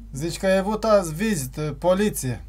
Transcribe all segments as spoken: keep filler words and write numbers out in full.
Zici că ai avut azi vizită, poliție.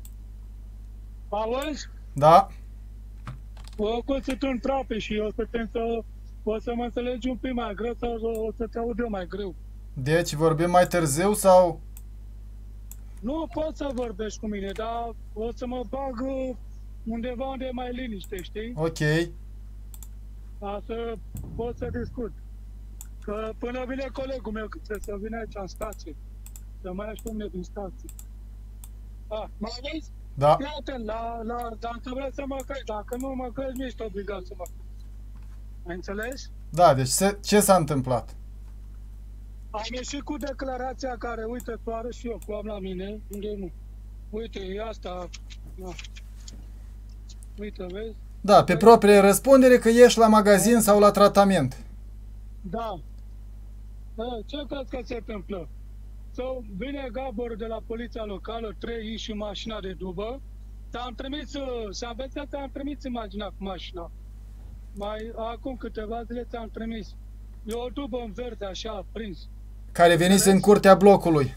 Auzi? Da. O, o să te întrape și o să, te, să, o să mă înțelegi un pic mai greu sau o să te aud eu mai greu. Deci vorbim mai târziu sau? Nu poți să vorbești cu mine, dar o să mă bag undeva unde e mai liniște, știi? Ok. Ca să pot să discut. Că până vine colegul meu, că trebuie să vină aici în stație. Să mai aștept mine din stație. A, mă vezi? Da. Fii atent, la, la, dacă vrei să mă crezi, dacă nu mă crezi, nu ești obligat să mă crezi. Ai înțeles? Da, deci se, ce s-a întâmplat? Am ieșit cu declarația care, uite, tu arăt și eu, cu am la mine, unde nu. Uite, e asta, da. Uite, vezi? Da, pe proprie răspundere că ești la magazin sau la tratament. Da. Ce crezi că se întâmplă? So, vine Gabor de la poliția locală, trei și mașina de dubă. Ți-am trimis, s-a învățat, ți-am trimis imaginea cu mașina. Mai acum câteva zile ți-am trimis. E o dubă în verde, așa, prins. Care venise în curtea blocului.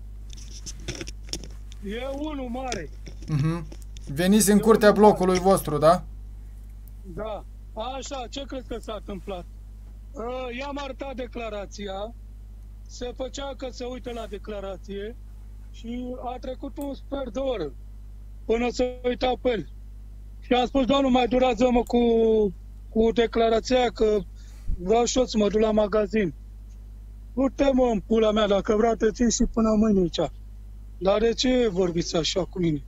E unul mare. Mhm. Venise în curtea blocului vostru, da? Da. Așa, ce crezi că s-a întâmplat? Uh, I-am arătat declarația, se făcea că se uită la declarație și a trecut un sfert de oră până se uita pe el. Și am spus, doamne, mai durează-mă cu, cu declarația că vreau și eu să mă duc la magazin. Nu te mă în pula mea, dacă vreau te țin și până mâine aici. Dar de ce vorbiți așa cu mine?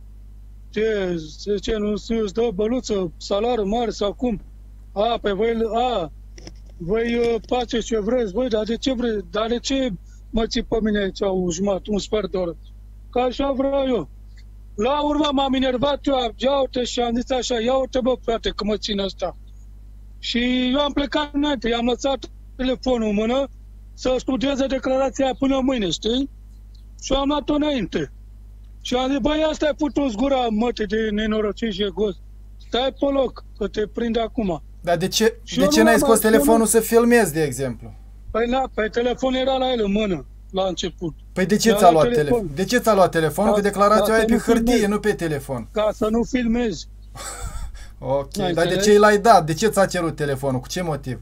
Ce, de ce nu îți dă băluță, salariu mare sau cum? A, pe voi, a, voi faceți ce vreți, voi, dar de ce vreți, dar de ce mă ții pe mine aici o jumătate, un sfert de oră? Că așa vreau eu. La urmă m-am enervat eu, ia uite și am zis așa, ia uite bă frate că mă țin ăsta. Și eu am plecat înainte, i-am lăsat telefonul în mână să studieze declarația până mâine, știi? Și am luat-o înainte. Și am zis, băi, asta ai putut gura măte de nenorocit și egos. Stai pe loc, că te prinde acum. Dar de ce, de ce n-ai scos telefonul să filmezi, de exemplu? Păi na, pe telefon era la el în mână, la început. Păi de ce ți-a luat telefonul? De ce ți-a luat telefonul? Că declarația ai pe hârtie, nu pe telefon. Ca să nu filmezi. Ok, dar de ce l-ai dat? De ce ți-a cerut telefonul? Cu ce motiv?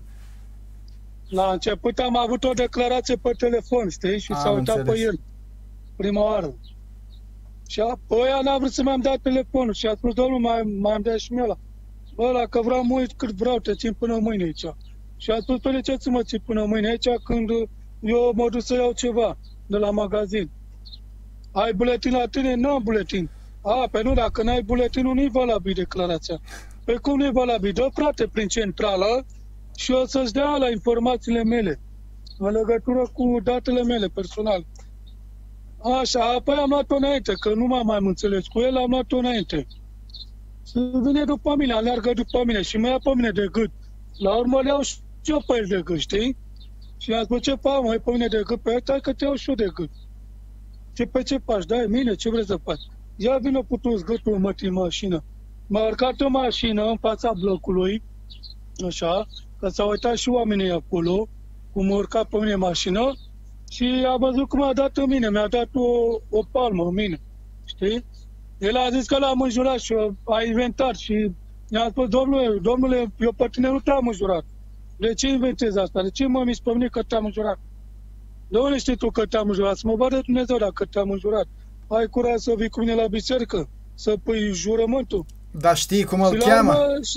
La început am avut o declarație pe telefon, știi? Și s-a uitat pe el. Prima oară. Și apoi n-a vrut să mi-am dat telefonul și a spus, domnul, mai, mai am dat și mie ăla. Ăla, că vreau mult cât vreau, te țin până mâine aici. Și a spus, de ce să mă țin până mâine aici când eu mă duc să iau ceva de la magazin? Ai buletin la tine? Nu am buletin. A, pe nu, dacă n-ai buletinul, nu-i valabil declarația. Pe cum nu-i valabil? Dă, frate, prin centrală și o să-ți dea la informațiile mele în legătură cu datele mele personale. Așa, apoi am luat-o înainte, că nu m-am mai înțeles cu el, am luat-o înainte. Și vine după mine, aleargă după mine și mă ia pe mine de gât. La urmă le iau și eu pe el de gât, știi? Și am spus, ce fac, mă, pe mine de gât? Pe ăsta, că te iau și eu de gât. Ce, pe ce faci? Dai mine, ce vrei să faci? Ia vină putu-ți gâtul, mă, în mașină. M-a urcat o mașină în fața blocului, așa, că s-au uitat și oamenii acolo, cum m-a urcat pe mine mașină, și a văzut cum a dat în mine, mi-a dat o, o palmă în mine, știi? El a zis că l-am înjurat și a inventat și i-a spus, domnule, domnule, eu pe tine nu te-am înjurat. De ce inventezi asta? De ce mă miți pe mine că te-am înjurat? De unde știi tu că te-am înjurat? Să mă vadă Dumnezeu dacă te-am înjurat. Ai curaj să vii cu mine la biserică? Să pui jurământul? Dar știi cum îl cheamă? Urmă, și,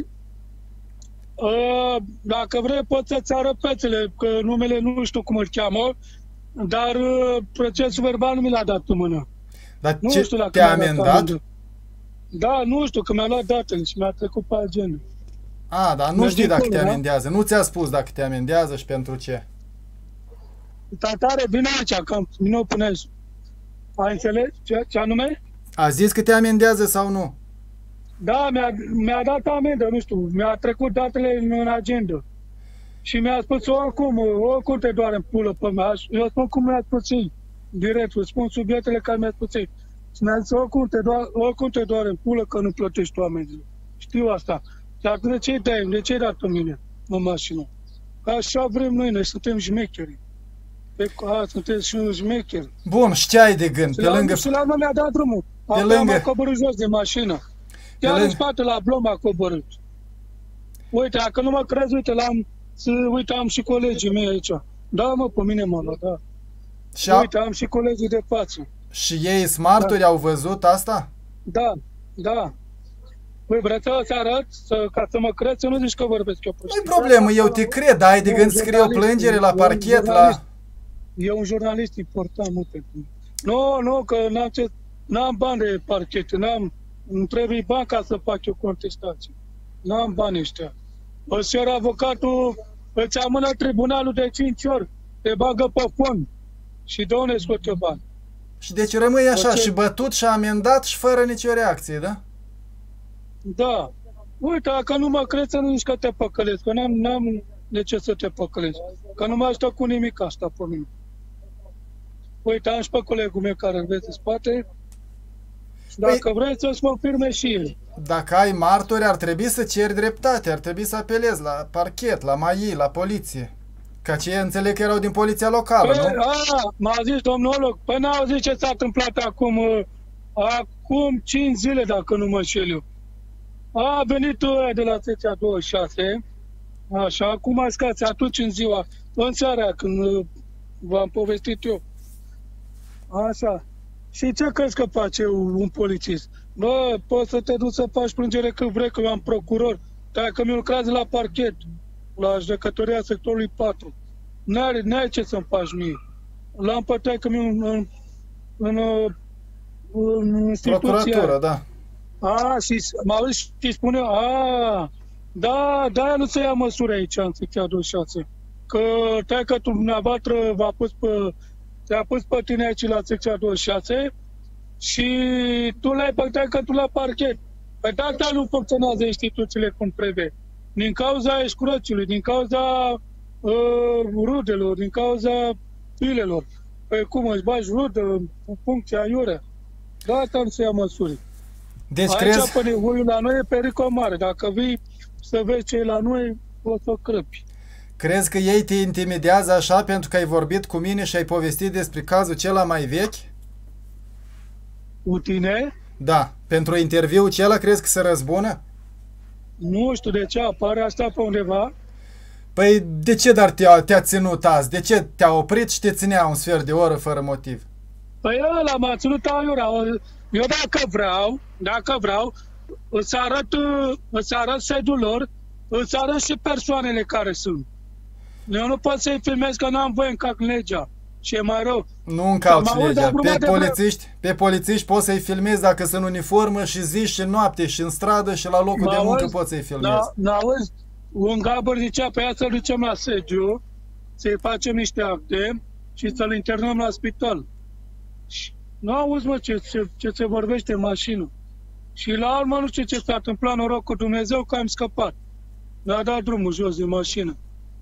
uh, dacă vrei pot să-ți arăt fețele, că numele nu știu cum îl cheamă, dar uh, procesul verbal nu mi l-a dat în mână. Dar nu ce, știu dacă te-a amendat? Da, nu știu, că mi-a luat datele și mi-a trecut pe agenda. A, dar nu știi dacă te amendează. Nu ți-a spus dacă te amendează și pentru ce. Tatare, vine aici, că nu pune aici. Ai înțeles? Ce, ce anume? A zis că te amendează sau nu? Da, mi-a, mi-a dat amendă, nu știu, mi-a trecut datele în, în agenda. Și mi-a spus, oricum, oricum te doare în pulă pe mea. Eu spun cum mi-a spus ei, direct, eu spun subiectele care mi-a spus ei. Și mi-a zis, oricum te, doare, oricum te doare în pulă că nu plătești tu amenzile. Știu asta. Și atunci de ce-i dai? De ce-i dat în mine, în mașină? Că așa vrem noi, noi suntem șmecheri. Pe, a, sunteți și un șmecher. Bun, și ce ai de gând? Și Pe la, lângă... și la urmă mi-a dat drumul. Pe Acum lângă... am coborât jos de mașină. Chiar lângă... în spate, la blom a coborât. Uite, dacă nu mă crezi, uite, l-am, uite, am și colegii mei aici. Da, mă, pe mine mă lua, da. Și a... Uite, am și colegii de față. Și ei smarturi da. Au văzut asta? Da, da. Păi vreți să arăt, să, ca să mă crezi, să nu zici că vorbesc eu prostii. Nu-i problemă, eu te cred, dar ai de gând să scrii o plângere la parchet, la... E un jurnalist important, nu pentru mine. Nu, nu, că n-am, ce, n-am bani de parchet, n-am, îmi trebuie bani ca să fac eu contestație. N-am bani ăștia. Ăsta era avocatul, îți amână tribunalul de cinci ori, te bagă pe fond și de unde scoate bani. Și deci rămâi așa, și bătut și amendat și fără nicio reacție, da? Da. Uite, dacă nu mă crezi, să nu zici că te păcălesc, că n-am, n-am de ce să te păcălesc. Că nu mă ajută cu nimic asta pe mine. Uite, am și pe colegul meu care îl vezi în spate. Dacă păi, vrei să-ți confirme și el. Dacă ai martori, ar trebui să ceri dreptate, ar trebui să apelezi la parchet, la M A I, la poliție. Ca ce înțeleg că erau din poliția locală, păi, nu? A, m-a zis domnolog, păi n-au zis ce s-a întâmplat acum, acum cinci zile, dacă nu mă înșel eu. A venit ăia de la secția douăzeci și șase, așa, acum scați, atunci în ziua, în seara, când v-am povestit eu. Așa. Și ce crezi că face un polițist? Bă, poți să te duci să faci plângere când vrei, că eu am procuror. Dacă mi lucrează la parchet, la judecătoria sectorului patru, n-ai, n-ai ce să-mi faci mie. L-am pătrat că mi în, în, în, în instituția. Procuratură, da. A, și mă auzi și spune, a, da, da, nu se ia măsuri aici în secția douăzeci și șase. Că taică tu dumneavoastră v-a pus pe, te-a pus pe tine aici la secția douăzeci și șase și tu l-ai pătrat că tu la parchet. Păi dacă nu funcționează instituțiile cum prevede, din cauza escroților, din cauza uh, rudelor, din cauza filelor, păi cum îți bagi rudă cu funcția iurea, de asta nu se ia măsuri. Deci aici crezi... pe nevoiul la noi e pericol mare. Dacă vii să vezi ce e la noi, o să crăpi. Crezi că ei te intimidează așa pentru că ai vorbit cu mine și ai povestit despre cazul cela mai vechi? Cu tine? Da. Pentru interviul cela crezi că se răzbună? Nu știu de ce apare asta pe undeva. Păi de ce dar te-a te ținut azi? De ce te-a oprit și te ținea un sfert de oră fără motiv? Păi ăla m-a ținut aiurea. Eu dacă vreau, dacă vreau, îți arăt, îți arăt sediul lor, îți arăt și persoanele care sunt. Eu nu pot să-i filmez că n-am voie, încac legea. Și e mai rău. Nu încalci legea. Pe polițiști, pe polițiști poți să-i filmezi dacă sunt în uniformă și zi și noapte și în stradă și la locul de muncă poți să-i filmezi. Da, n-auzi? Un gabăr zicea, pe ea să-l ducem la sediu, să-i facem niște acte și să-l internăm la spital. Nu auzi, mă, ce, ce, ce se vorbește în mașină. Și la urmă nu știu ce s-a întâmplat, noroc cu Dumnezeu că am scăpat. Mi-a dat drumul jos din mașină.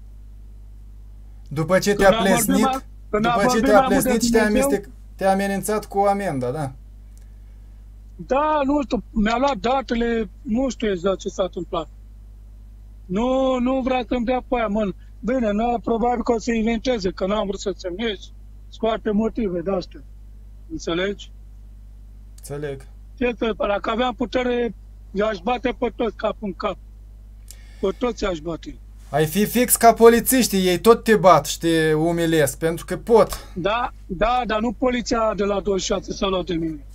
După ce te-a plesnit, după ce te-a plesnit și te-a te amenințat cu amenda, da? Da, nu știu, mi-a luat datele, nu știu exact ce s-a întâmplat. Nu, nu vrea să-mi dea pe aia, mă. Bine, nu, probabil că o să inventeze, că n-am vrut să semnez. Scoate motive de-astea. Înțelegi? Înțeleg. Ce să, dacă aveam putere, i-aș bate pe toți cap în cap. Pe toți i-aș bate. Ai fi fix ca polițiștii, ei tot te bat și te umilesc, pentru că pot. Da, da, dar nu poliția de la douăzeci și șase s-a luat de mine.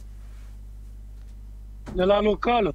De la locală.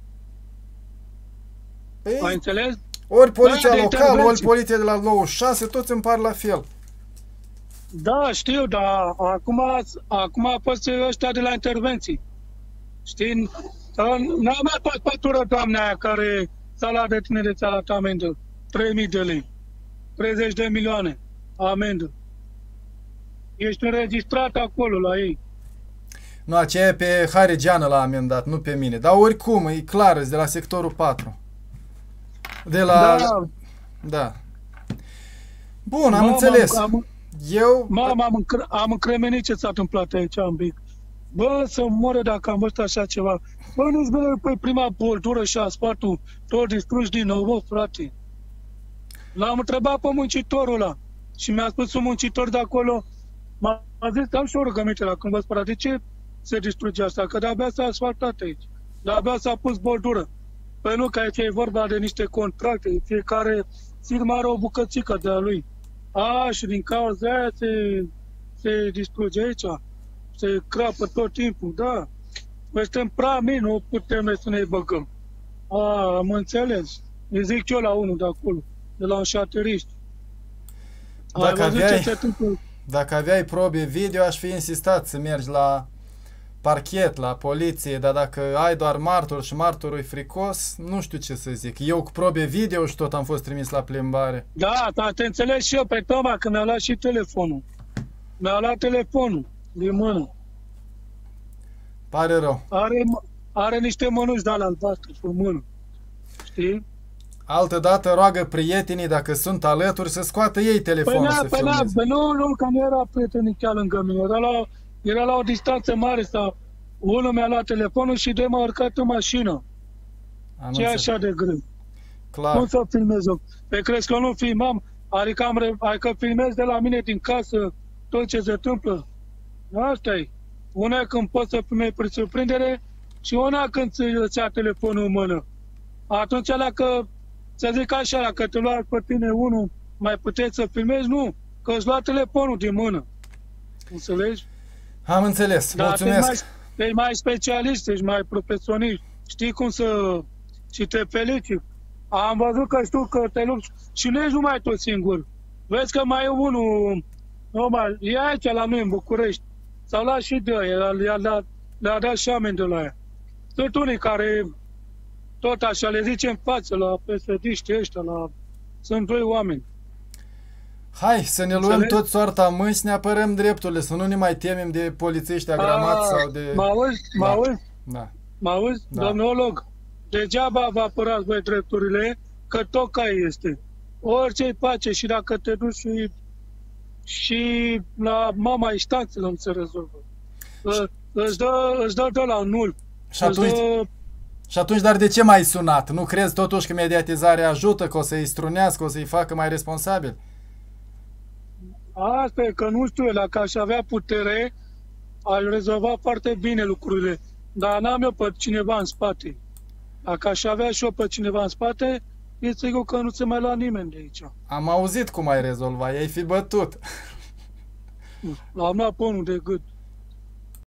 Păi, ai înțeles? Ori poliția da, locală, ori poliția de la douăzeci și șase, toți îmi par la fel. Da, știu, dar acum, acum a fost ăștia de la intervenții. Știi? N-am mai fost pătură doamna aia care s-a luat de tine de ți-a luat amendă. trei mii de lei. treizeci de milioane amendă. Ești înregistrat acolo la ei. Nu, aceea e pe Harigeană l-a amendat, nu pe mine. Dar oricum, e clar, e de la sectorul patru. De la... Da. Da. Bun, am înțeles. Am, am, Eu... Mama, am, încre am încremenit ce s-a întâmplat aici în Bic. Bă, să moară dacă am văzut așa ceva. Bă, nu-ți bine pe prima boltură și asfaltul tot distrus din nou, bă, frate. L-am întrebat pe muncitorul ăla. Și mi-a spus un muncitor de acolo, m-a zis, am și o rugăminte la când vă spăra, de ce se distruge asta? Că de-abia s-a asfaltat aici, de-abia s-a pus bordură. Păi nu, că aici e vorba de niște contracte, fiecare firmă are o bucățică de-a lui. A, și din cauza aia se, se distruge aici, se crapă tot timpul, da. Noi suntem prea mici, nu putem noi să ne băgăm. A, am înțeles. Îi zic eu la unul de acolo, de la un șateriști. Dacă aveai, dacă aveai probe video, aș fi insistat să mergi la parchet, la poliție, dar dacă ai doar martor și martorul e fricos, nu știu ce să zic. Eu cu probe video și tot am fost trimis la plimbare. Da, dar te înțeleg și eu pe Toma, că mi-a luat și telefonul. Mi-a luat telefonul din mână. Pare rău. Are, are niște mănuși de-alea albastre pe mână. Știi? Altădată roagă prietenii, dacă sunt alături, să scoată ei telefonul păi să păi filmeze. Păi nu, nu, că nu era prietenii chiar lângă mine. Era la, era la o distanță mare. Sau unul mi-a luat telefonul și doi m-a urcat în mașină. Am Ce e așa de greu? Clar. Cum să filmez eu? Pe crezi că nu filmam? Adică, am, adică filmez de la mine din casă tot ce se întâmplă? Asta e. Una când poți să filmezi prin surprindere și una când îți ia telefonul în mână. Atunci, dacă, să zic așa, dacă te lua pe tine unul, mai puteți să filmezi? Nu, că îți lua telefonul din mână. Înțelegi? Am înțeles, da, mulțumesc. Ești mai, ești mai specialist, ești mai profesionist. Știi cum să... Și te felicit. Am văzut că știu că te lupți și nu ești numai tot singur. Vezi că mai e unul, normal, e aici la noi în București. S-au luat și de aia, le-a dat, le-a dat și oameni de la aia. Sunt unii care tot așa le zice în față la P S D-știi ăștia, la... sunt doi oameni. Hai să ne luăm Înțeleg? tot soarta în mâini, să ne apărăm drepturile, să nu ne mai temem de polițiști agramați sau de... Mă auzi? Mă Da. auzi? Da. Mă auzi? Da. Domnolog, degeaba vă apărați voi drepturile, că tot ca este. Orice-i pace și dacă te duci și, și la mama instanțelor nu se rezolvă. Ă, Îți dă, îți dă de la nul. Și atunci, dă... și atunci, dar de ce m-ai sunat? Nu crezi totuși că mediatizarea ajută, că o să-i strunească, o să-i facă mai responsabil? Asta e, că nu știu, dacă aș avea putere, aș rezolva foarte bine lucrurile. Dar n-am eu pe cineva în spate. Dacă aș avea și eu pe cineva în spate, e sigur că nu se mai lua nimeni de aici. Am auzit cum ai rezolva, ai fi bătut. L-am luat pe unul de gât.